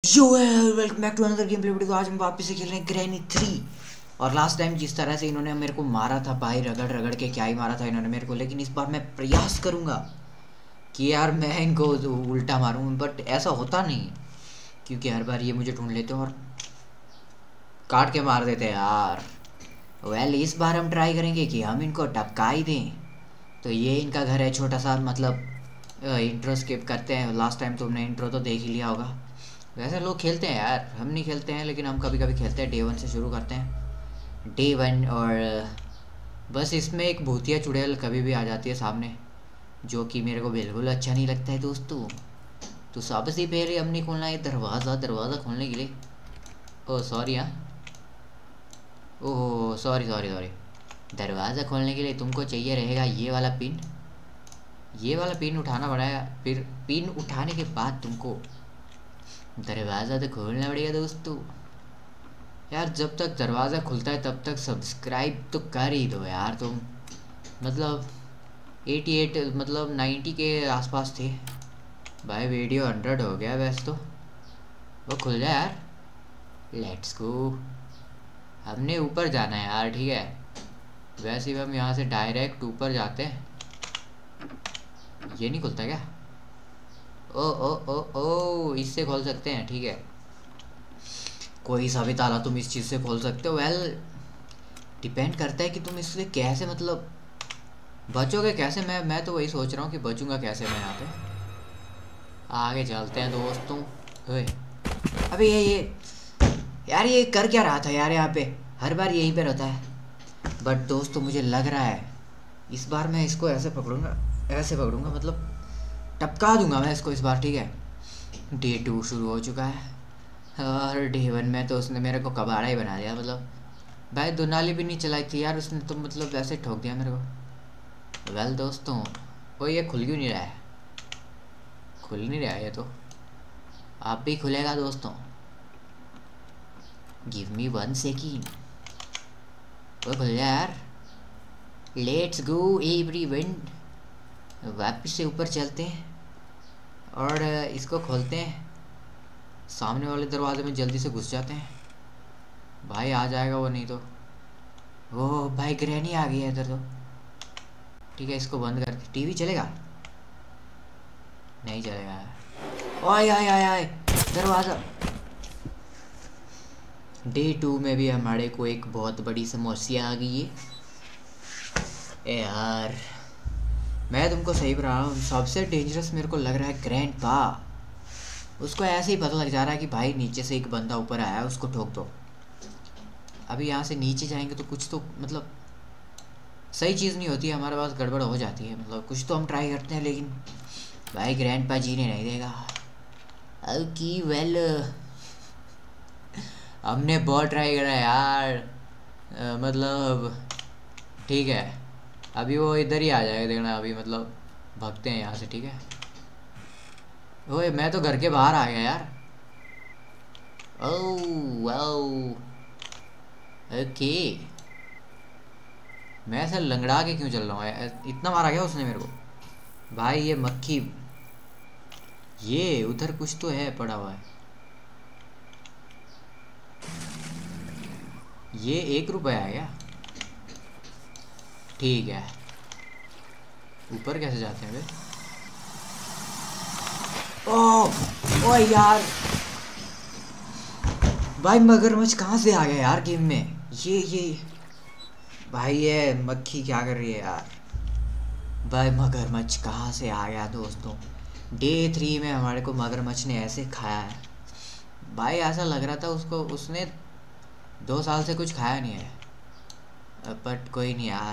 Yo welcome back to another game play video. आज हम वापस से खेल रहे हैं ग्रैनी 3। और लास्ट टाइम जिस तरह से इन्होंने मेरे को मारा था भाई, रगड़ रगड़ के क्या ही मारा था इन्होंने मेरे को, लेकिन इस बार मैं प्रयास करूंगा कि यार मैं इनको उल्टा मारूं, बट ऐसा होता नहीं है क्योंकि हर बार ये मुझे ढूंढ लेते हैं और काट के मार देते हैं यार। इस बार हम ट्राई करेंगे कि हम इनको टपका ही दें। तो ये इनका घर है छोटा सा, मतलब इंट्रो स्किप करते हैं। लास्ट टाइम तुमने इंट्रो तो देख ही लिया होगा। वैसे लोग खेलते हैं यार, हम नहीं खेलते हैं लेकिन हम कभी कभी खेलते हैं। डे 1 से शुरू करते हैं, डे 1। और बस इसमें एक भूतिया चुड़ैल कभी भी आ जाती है सामने, जो कि मेरे को बिल्कुल अच्छा नहीं लगता है दोस्तों। तो सबसे पहले हमने खोलना है दरवाज़ा खोलने के लिए। ओह सॉरी, हाँ, ओह सॉरी सॉरी सॉरी। दरवाज़ा खोलने के लिए तुमको चाहिए रहेगा ये वाला पिन। ये वाला पिन उठाना पड़ेगा, फिर पिन उठाने के बाद तुमको दरवाज़ा तो खोलना पड़ेगा दोस्तों। यार जब तक दरवाज़ा खुलता है तब तक सब्सक्राइब तो कर ही दो यार तुम। मतलब 88, मतलब 90 के आसपास थे भाई, वीडियो 100 हो गया वैसे तो। वो खुल जाए यार, लेट्स गो। हमने ऊपर जाना है यार, ठीक है। वैसे भी हम यहाँ से डायरेक्ट ऊपर जाते हैं। ये नहीं खुलता क्या? ओ ओ ओ ओ, इससे खोल सकते हैं, ठीक है। कोई सा भी ताला तुम इस चीज़ से खोल सकते हो। डिपेंड करता है कि तुम इससे कैसे, मतलब बचोगे कैसे। मैं तो वही सोच रहा हूँ कि बचूंगा कैसे मैं यहाँ पे। आगे चलते हैं दोस्तों। ओए अबे ये यार ये कर क्या रहा था यार? यहाँ पे हर बार यहीं पे रहता है। बट दोस्तों मुझे लग रहा है इस बार मैं इसको ऐसे पकड़ूंगा, ऐसे पकड़ूंगा, मतलब टपका दूंगा मैं इसको इस बार, ठीक है। डे 2 शुरू हो चुका है और डे 1 में तो उसने मेरे को कबाड़ा ही बना दिया। मतलब भाई दुनाली भी नहीं चलाई थी यार उसने तो, मतलब वैसे ठोक दिया मेरे को। दोस्तों, वो ये खुल क्यों नहीं रहा है? खुल नहीं रहा है ये तो। आप भी खुलेगा दोस्तों, गिव मी 1 सेकेंड। वो खुल जाए यार। Let's go everyone. वापस से ऊपर चलते हैं और इसको खोलते हैं। सामने वाले दरवाजे में जल्दी से घुस जाते हैं। भाई आ जाएगा वो, नहीं तो वो भाई ग्रैनी आ गई है इधर तो। ठीक है इसको बंद करके टीवी चलेगा? नहीं चलेगा। ओए आए आए आए दरवाज़ा। डे 2 में भी हमारे को एक बहुत बड़ी समस्या आ गई है। ए यार मैं तुमको सही बता रहा हूँ, सबसे डेंजरस मेरे को लग रहा है ग्रैंडपा। उसको ऐसे ही पता लग जा रहा है कि भाई नीचे से एक बंदा ऊपर आया है, उसको ठोक दो। अभी यहाँ से नीचे जाएंगे तो कुछ तो, मतलब सही चीज़ नहीं होती है, हमारे पास गड़बड़ हो जाती है। मतलब कुछ तो हम ट्राई करते हैं लेकिन भाई ग्रैंडपा जी ने नहीं देगा। ओके हमने बहुत ट्राई करा यार। मतलब ठीक है, अभी वो इधर ही आ जाएगा देखना। अभी मतलब भागते हैं यहाँ से, ठीक है। ओए मैं तो घर के बाहर आ गया यार। Oh wow, okay. मैं ऐसे लंगड़ा के क्यों चल रहा हूँ? इतना मारा गया उसने मेरे को भाई। ये मक्खी, ये उधर कुछ तो है पड़ा हुआ है। ये 1 रुपया है क्या? ठीक है, ऊपर कैसे जाते हैं वे? ओह ओ यार भाई मगरमच्छ कहाँ से आ गया यार गेम में? ये भाई ये मक्खी क्या कर रही है यार? भाई मगरमच्छ कहाँ से आ गया दोस्तों? डे 3 में हमारे को मगरमच्छ ने ऐसे खाया है भाई, ऐसा लग रहा था उसको, उसने 2 साल से कुछ खाया नहीं है। बट कोई नहीं यार,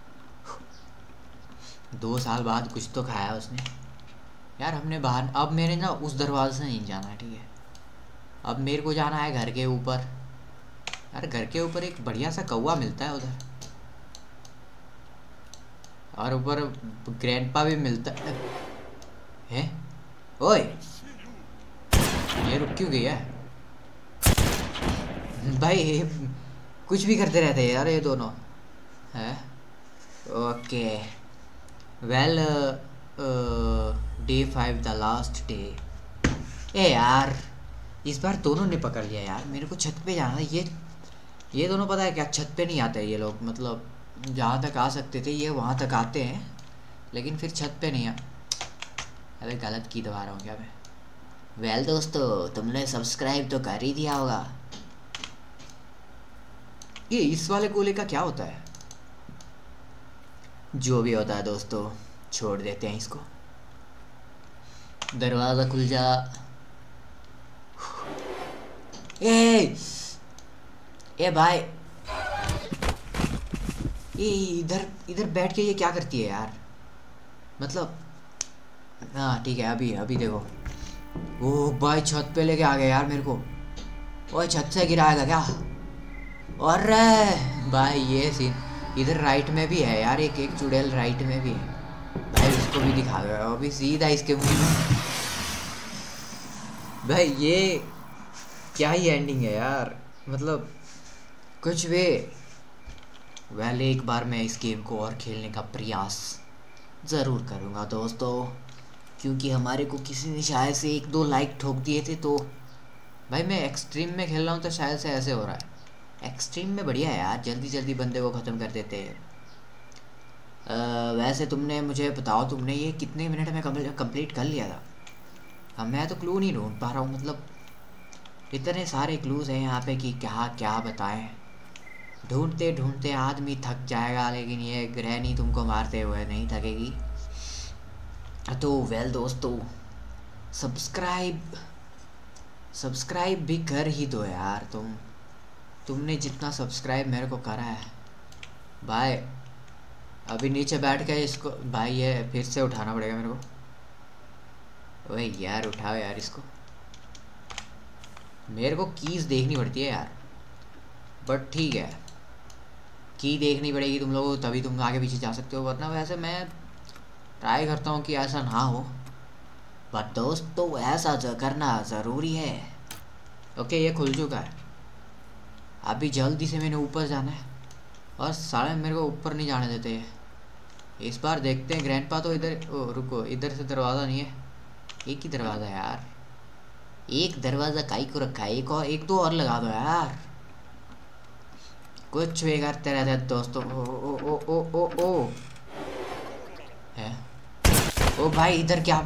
2 साल बाद कुछ तो खाया उसने यार। हमने बाहर, अब मेरे ना उस दरवाजे से नहीं जाना है, ठीक है। अब मेरे को जाना है घर के ऊपर। यार घर के ऊपर एक बढ़िया सा कौवा मिलता है उधर, और ऊपर ग्रैंडपा भी मिलता है। ओए ये रुक क्यों गया भाई? ये कुछ भी करते रहते हैं यार ये दोनों, है। Okay day 5 the last day. ए यार इस बार दोनों ने पकड़ लिया यार। मेरे को छत पे जाना है। ये दोनों पता है क्या, छत पे नहीं आते ये लोग, मतलब जहाँ तक आ सकते थे ये वहाँ तक आते हैं, लेकिन फिर छत पे नहीं आ। अबे गलत की दबा रहा हूँ क्या मैं। वेल दोस्तों, तुमने सब्सक्राइब तो कर ही दिया होगा। ये इस वाले गोले का क्या होता है? जो भी होता है दोस्तों, छोड़ देते हैं इसको। दरवाज़ा खुल जा। ए ए भाई, ये इधर इधर बैठ के ये क्या करती है यार, मतलब। हाँ ठीक है, अभी अभी देखो। ओ भाई छत पे लेके आ गया यार मेरे को। ओए छत से गिराएगा क्या? और भाई ये सीन इधर राइट में भी है यार, एक एक चुड़ैल राइट में भी है भाई, उसको भी दिखा दो अभी सीधा इसके मुंह में। भाई ये क्या ही एंडिंग है यार, मतलब कुछ भी। वैले एक बार मैं इस गेम को और खेलने का प्रयास ज़रूर करूँगा दोस्तों, क्योंकि हमारे को किसी ने शायद से 1-2 लाइक ठोक दिए थे। तो भाई मैं एक्सट्रीम में खेल रहा हूँ तो शायद से ऐसे हो रहा है। एक्सट्रीम में बढ़िया है यार, जल्दी जल्दी बंदे को ख़त्म कर देते हैं। वैसे तुमने मुझे बताओ, तुमने ये कितने मिनट में कंप्लीट कर लिया था? अब मैं तो क्लू नहीं ढूंढ पा रहा हूँ, मतलब इतने सारे क्लूज़ हैं यहाँ पे कि क्या क्या बताएं। ढूंढते ढूंढते आदमी थक जाएगा, लेकिन ये ग्रहणी तुमको मारते हुए नहीं थकेगी। तो वेल दोस्तों, सब्सक्राइब सब्सक्राइब भी कर ही दो यार। तुमने जितना सब्सक्राइब मेरे को करा है भाई, अभी नीचे बैठ के इसको भाई ये फिर से उठाना पड़ेगा मेरे को। ओए यार उठाओ यार इसको, मेरे को कीज़ देखनी पड़ती है यार। बट ठीक है, की देखनी पड़ेगी तुम लोगों को, तभी तुम आगे पीछे जा सकते हो, वरना वैसे मैं ट्राई करता हूँ कि ऐसा ना हो। बट दोस्तों ऐसा करना ज़रूरी है। ओके ये खुल चुका है, अभी जल्दी से मैंने ऊपर जाना है, और साले मेरे को ऊपर नहीं जाने देते हैं। इस बार देखते हैं। ग्रैंडपा तो इधर, ओ रुको, इधर से दरवाज़ा नहीं है, एक ही दरवाज़ा है यार। एक दरवाज़ा काई को रखा है, एक दो और लगा दो यार। कुछ भी करते रहते हैं दोस्तों। ओ ओ ओ ओ ओ ओ है। ओ भाई इधर क्या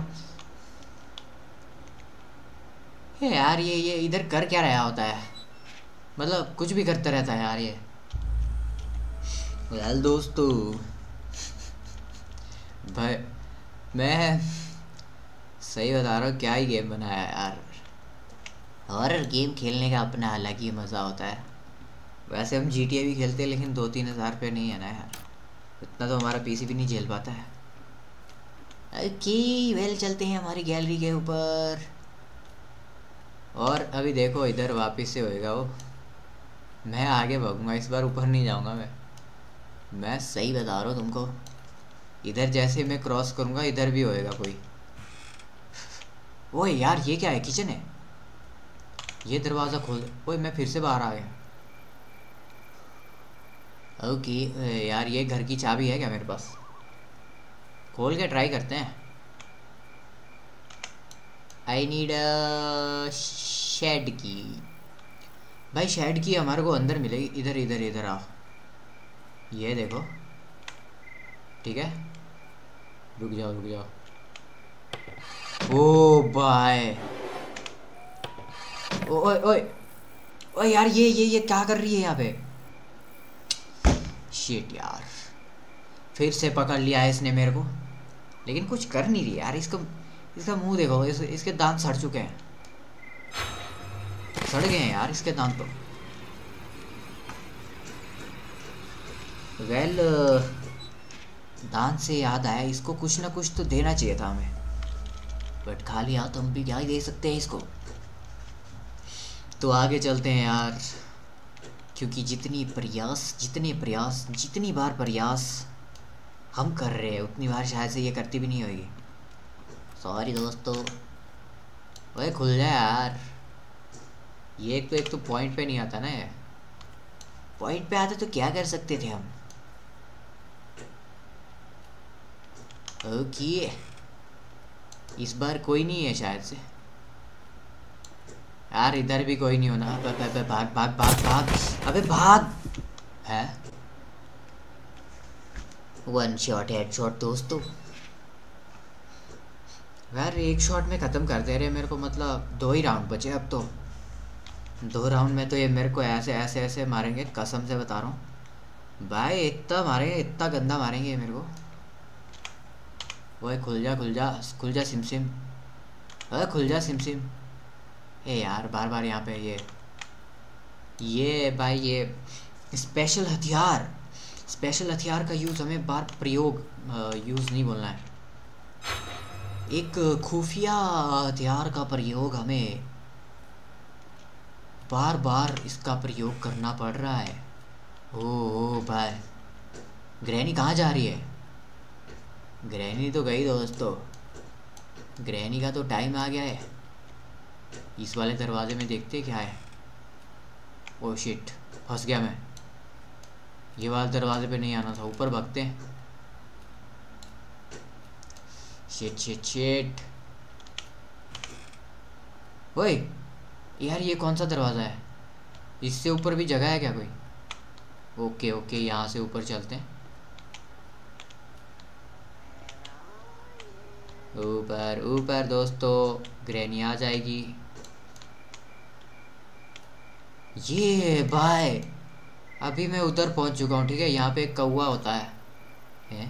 है यार, ये इधर कर क्या रहा होता है, मतलब कुछ भी करता रहता है यार ये। वेल दोस्तों, भाई मैं सही बता रहा हूँ, क्या ही गेम बनाया है यार। हॉरर गेम खेलने का अपना अलग ही मज़ा होता है। वैसे हम GTA भी खेलते हैं, लेकिन 2-3 हज़ार पे नहीं है ना यार, इतना तो हमारा PC भी नहीं झेल पाता है। ओके वेल चलते हैं हमारी गैलरी के ऊपर, और अभी देखो इधर वापस से होएगा वो। मैं आगे भागूंगा इस बार, ऊपर नहीं जाऊंगा मैं सही बता रहा हूँ तुमको। इधर जैसे मैं क्रॉस करूंगा इधर भी होएगा कोई। ओए यार ये क्या है, किचन है। ये दरवाज़ा खोल दे। ओए मैं फिर से बाहर आ गया। ओके यार ये घर की चाबी है क्या मेरे पास? खोल के ट्राई करते हैं। आई नीड शेड की। भाई शेड की हमारे को अंदर मिलेगी। इधर इधर इधर आओ, ये देखो। ठीक है रुक जाओ रुक जाओ। ओ भाई, ओए ओए ओए यार ये क्या कर रही है यहाँ पे? शिट यार, फिर से पकड़ लिया है इसने मेरे को, लेकिन कुछ कर नहीं रही यार। इसका मुंह देखो, इसके दांत सड़ चुके हैं, सड़ गए हैं यार इसके दांत तो। वेल दांत से याद आया, इसको कुछ ना कुछ तो देना चाहिए था हमें, बट खाली हाथ हम भी क्या ही दे सकते हैं इसको। तो आगे चलते हैं यार, क्योंकि जितनी बार प्रयास हम कर रहे हैं उतनी बार शायद से ये करती भी नहीं होगी। सॉरी दोस्तों। ओए खुल जाए यार। ये एक तो पॉइंट पे नहीं आता ना, ये पॉइंट पे आते तो क्या कर सकते थे हम। ओके इस बार कोई नहीं है शायद से। यार इधर भी कोई नहीं होना। अबे भाग भाग भाग भाग, अबे भाग। है वन शॉट हेड शॉट दोस्तों। यार एक शॉट में ख़त्म कर दे रहे मेरे को, मतलब 2 ही राउंड बचे अब तो। 2 राउंड में तो ये मेरे को ऐसे ऐसे ऐसे मारेंगे, कसम से बता रहा हूँ भाई। इतना मारेंगे, इतना गंदा मारेंगे ये मेरे को। ओए खुल जा खुल जा खुल जा सिम सिम, अरे खुल जा सिम सिम। ए यार बार बार यहाँ पे ये भाई ये स्पेशल हथियार का यूज़ हमें बार प्रयोग, यूज़ नहीं बोलना है। एक खुफिया हथियार का प्रयोग हमें बार बार इसका प्रयोग करना पड़ रहा है। ओ भाई, ग्रैनी कहाँ जा रही है? ग्रैनी तो गई दोस्तों, ग्रैनी का तो टाइम आ गया है। इस वाले दरवाजे में देखते क्या है। ओ शिट, फंस गया मैं। ये वाले दरवाजे पे नहीं आना था, ऊपर भागते हैं। Shit shit shit. ओए यार ये कौन सा दरवाज़ा है? इससे ऊपर भी जगह है क्या कोई? ओके ओके, यहाँ से ऊपर चलते हैं। ऊपर ऊपर दोस्तों, ग्रैनी आ जाएगी। ये भाई अभी मैं उधर पहुंच चुका हूँ, ठीक है। यहाँ पे एक कौवा होता है?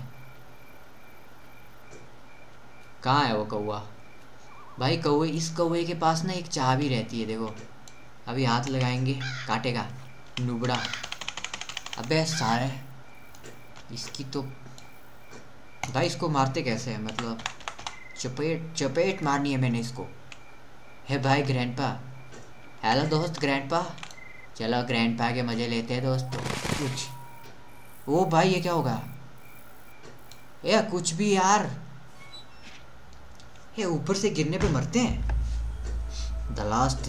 कहाँ है वो कौवा? भाई कौवे, इस कौवे के पास ना एक चाबी रहती है, देखो। अभी हाथ लगाएंगे काटेगा नुबड़ा। अबे सारे इसकी तो भाई, इसको मारते कैसे हैं? मतलब चपेट चपेट मारनी है मैंने इसको। है भाई ग्रैंडपा। हेलो दोस्त ग्रैंडपा, चलो ग्रैंडपा के मज़े लेते हैं दोस्तों कुछ। ओ भाई ये क्या होगा? ये कुछ भी यार, ये ऊपर से गिरने पे मरते हैं। द लास्ट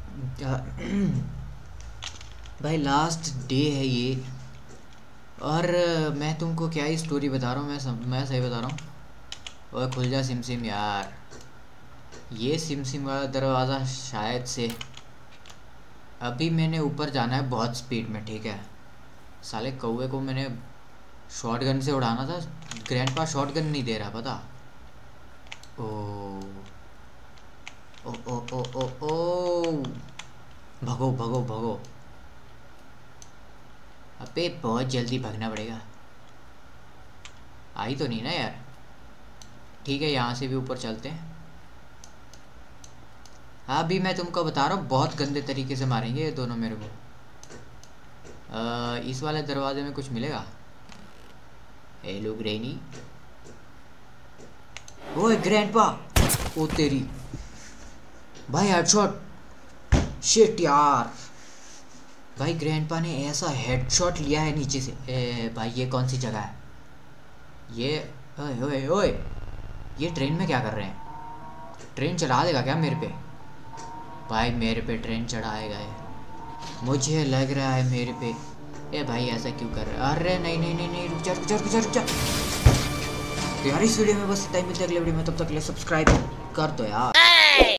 भाई लास्ट डे है ये। और मैं तुमको क्या ही स्टोरी बता रहा हूँ, मैं सही बता रहा हूँ। और खुल जा सिम सिम यार। ये सिम सिम वाला दरवाज़ा शायद से, अभी मैंने ऊपर जाना है बहुत स्पीड में, ठीक है। साले कौवे को मैंने शॉटगन से उड़ाना था, ग्रैंडपा शॉटगन नहीं दे रहा, पता। ओ ओ ओ ओ ओ ओ, भगो भगो भगो। अबे बहुत जल्दी भागना पड़ेगा। आई तो नहीं ना यार? ठीक है, यहाँ से भी ऊपर चलते हैं। अभी मैं तुमको बता रहा हूँ, बहुत गंदे तरीके से मारेंगे ये दोनों मेरे को। इस वाले दरवाजे में कुछ मिलेगा? Hello granny. ओए ग्रैंडपा, ओ तेरी भाई हेडशॉट। शिट यार, भाई ग्रैंडपा ने ऐसा हेडशॉट लिया है नीचे से। भाई ये कौन सी जगह है ये? ओए ओए ओए, ये ट्रेन में क्या कर रहे हैं? ट्रेन चढ़ा देगा क्या मेरे पे? भाई मेरे पे ट्रेन चढ़ाएगा है, मुझे लग रहा है मेरे पे। ए भाई ऐसा क्यों कर रहा है? अरे नहीं नहीं नहीं नहीं, रुक जा रुक जा रुक जा रुक जा। तो यार इस वीडियो में बस इतना ही, मिलते अगले वीडियो में, तब तक के लिए सब्सक्राइब कर दो यार।